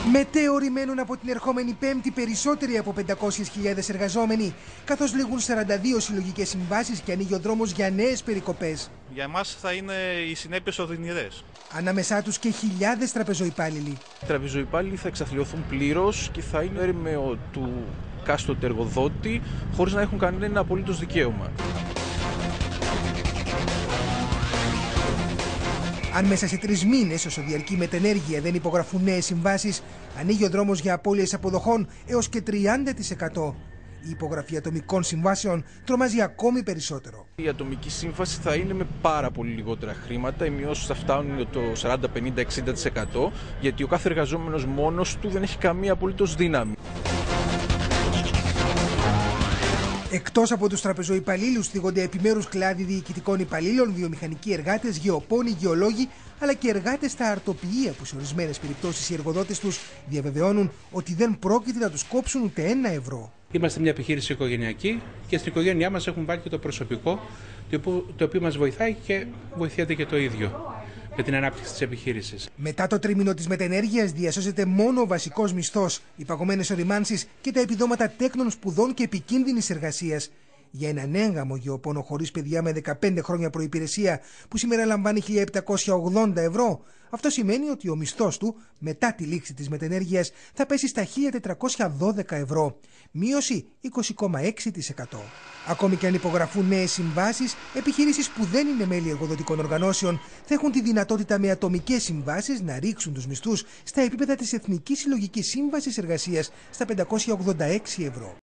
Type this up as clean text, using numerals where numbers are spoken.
Μετέωροι μένουν από την ερχόμενη Πέμπτη περισσότεροι από 500.000 εργαζόμενοι, καθώς λήγουν 42 συλλογικές συμβάσεις και ανοίγει ο δρόμος για νέες περικοπές. Για εμάς θα είναι οι συνέπειες οδυνηρές. Ανάμεσά τους και χιλιάδες τραπεζοϊπάλληλοι. Οι τραπεζοϊπάλληλοι θα εξαθλιωθούν πλήρως και θα είναι έρμεο του κάστοτε εργοδότη, χωρίς να έχουν κανένα απολύτως δικαίωμα. Αν μέσα σε 3 μήνες, όσο διαρκεί μετενέργεια, δεν υπογραφούν νέες συμβάσεις, ανοίγει ο δρόμος για απώλειες αποδοχών έως και 30%. Η υπογραφή ατομικών συμβάσεων τρομάζει ακόμη περισσότερο. Η ατομική σύμβαση θα είναι με πάρα πολύ λιγότερα χρήματα. Οι μειώσεις θα φτάνουν το 40, 50, 60%, γιατί ο κάθε εργαζόμενος μόνος του δεν έχει καμία απολύτως δύναμη. Εκτός από τους τραπεζοϊπαλλήλους, θίγονται επιμέρους κλάδοι διοικητικών υπαλλήλων, βιομηχανικοί εργάτες, γεωπόνοι, γεωλόγοι, αλλά και εργάτες στα αρτοποιεία που σε ορισμένες περιπτώσεις οι εργοδότες τους διαβεβαιώνουν ότι δεν πρόκειται να τους κόψουν ούτε €1. Είμαστε μια επιχείρηση οικογενειακή και στην οικογένειά μας έχουμε βάλει και το προσωπικό, το οποίο μας βοηθάει και βοηθιέται και το ίδιο με την ανάπτυξη της επιχείρησης. Μετά το τρίμηνο της μετενέργειας διασώζεται μόνο ο βασικός μισθός, οι παγωμένες οριμάνσεις και τα επιδόματα τέκνων σπουδών και επικίνδυνης εργασίας. Για έναν έγγαμο γεωπόνο χωρίς παιδιά με 15 χρόνια προϋπηρεσία, που σήμερα λαμβάνει €1.780, αυτό σημαίνει ότι ο μισθός του, μετά τη λήξη της μετενέργειας, θα πέσει στα €1.412, μείωση 20,6%. Ακόμη και αν υπογραφούν νέες συμβάσεις, επιχειρήσεις που δεν είναι μέλη εργοδοτικών οργανώσεων θα έχουν τη δυνατότητα με ατομικές συμβάσεις να ρίξουν τους μισθούς στα επίπεδα της Εθνικής Συλλογικής Σύμβασης Εργασίας στα €586.